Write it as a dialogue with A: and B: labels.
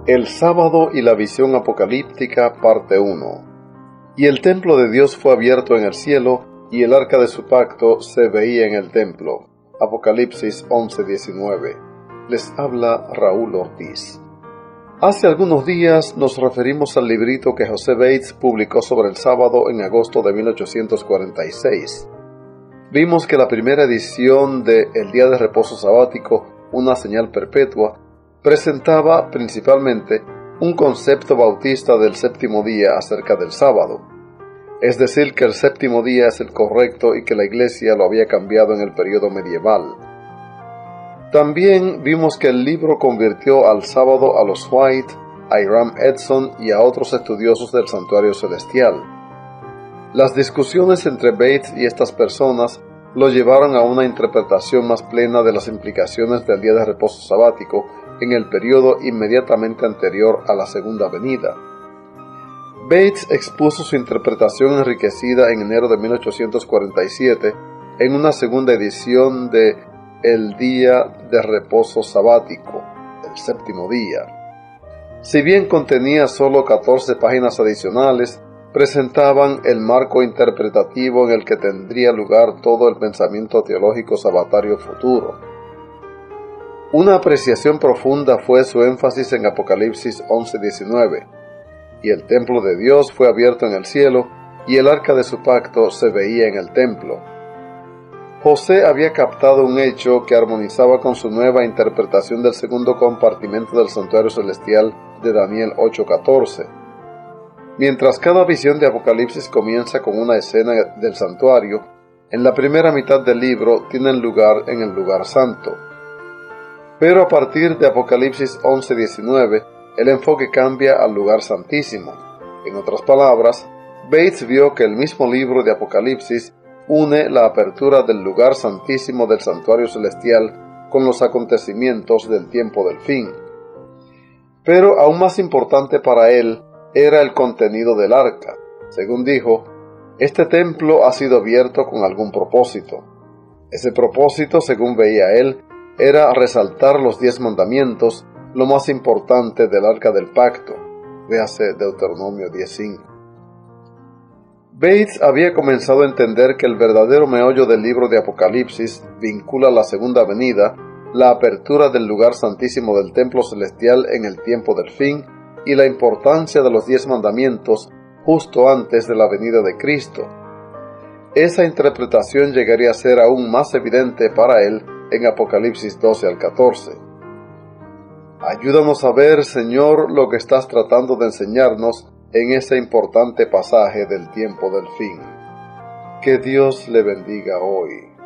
A: El sábado y la visión apocalíptica, parte 1. Y el templo de Dios fue abierto en el cielo, y el arca de su pacto se veía en el templo. Apocalipsis 11:19. Les habla Raúl Ortiz. Hace algunos días nos referimos al librito que José Bates publicó sobre el sábado en agosto de 1846. Vimos que la primera edición de El Día de Reposo Sabático, una señal perpetua, presentaba principalmente un concepto bautista del séptimo día acerca del sábado, es decir, que el séptimo día es el correcto y que la Iglesia lo había cambiado en el período medieval. También vimos que el libro convirtió al sábado a los White, a Hiram Edson y a otros estudiosos del santuario celestial. Las discusiones entre Bates y estas personas lo llevaron a una interpretación más plena de las implicaciones del día de reposo sabático en el periodo inmediatamente anterior a la segunda venida. Bates expuso su interpretación enriquecida en enero de 1847 en una segunda edición de El Día de Reposo Sabático, el séptimo día. Si bien contenía solo 14 páginas adicionales, presentaban el marco interpretativo en el que tendría lugar todo el pensamiento teológico sabatario futuro. Una apreciación profunda fue su énfasis en Apocalipsis 11:19, y el templo de Dios fue abierto en el cielo, y el arca de su pacto se veía en el templo. José había captado un hecho que armonizaba con su nueva interpretación del segundo compartimento del santuario celestial de Daniel 8:14. Mientras cada visión de Apocalipsis comienza con una escena del santuario, en la primera mitad del libro tienen lugar en el lugar santo. Pero a partir de Apocalipsis 11:19, el enfoque cambia al lugar santísimo. En otras palabras, Bates vio que el mismo libro de Apocalipsis une la apertura del lugar santísimo del santuario celestial con los acontecimientos del tiempo del fin. Pero aún más importante para él era el contenido del arca. Según dijo, este templo ha sido abierto con algún propósito. Ese propósito, según veía él, era resaltar los 10 mandamientos, lo más importante del arca del pacto. Véase Deuteronomio 10:5. Bates había comenzado a entender que el verdadero meollo del libro de Apocalipsis vincula la segunda venida, la apertura del lugar santísimo del templo celestial en el tiempo del fin y la importancia de los 10 mandamientos justo antes de la venida de Cristo. Esa interpretación llegaría a ser aún más evidente para él en Apocalipsis 12 al 14. Ayúdanos a ver, Señor, lo que estás tratando de enseñarnos en ese importante pasaje del tiempo del fin. Que Dios le bendiga hoy.